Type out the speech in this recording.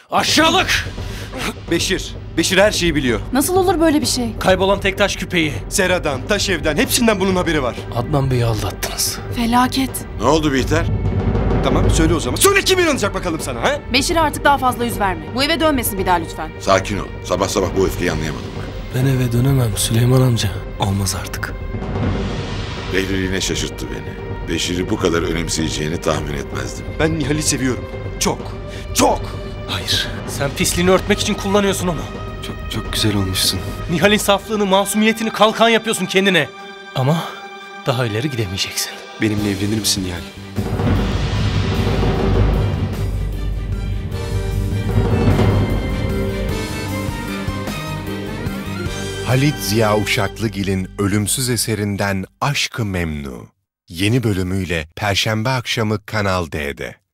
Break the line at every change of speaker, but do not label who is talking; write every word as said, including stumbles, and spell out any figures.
Aşağılık!
Beşir. Beşir her şeyi biliyor.
Nasıl olur böyle bir şey?
Kaybolan tek taş küpeyi.
Sera'dan, Taşev'den hepsinden bunun haberi var.
Adnan Bey'i aldattınız.
Felaket.
Ne oldu Bihter?
Tamam söyle o zaman. Söyle kim inanacak bakalım sana ha?
Beşir'e artık daha fazla yüz verme. Bu eve dönmesin bir daha lütfen.
Sakin ol. Sabah sabah bu öfkeyi anlayamadım ben.
Ben eve dönemem Süleyman amca. Olmaz artık.
Behlül yine şaşırttı beni. Beşir'i bu kadar önemseyeceğini tahmin etmezdim.
Ben Nihal'i seviyorum. Çok. Çok.
Hayır. Sen pisliğini örtmek için kullanıyorsun onu.
Çok çok güzel olmuşsun.
Nihal'in saflığını, masumiyetini kalkan yapıyorsun kendine. Ama daha ileri gidemeyeceksin.
Benimle evlenir misin Nihal?
Halit Ziya Uşaklıgil'in ölümsüz eserinden Aşk-ı Memnu. Yeni bölümüyle Perşembe akşamı Kanal D'de.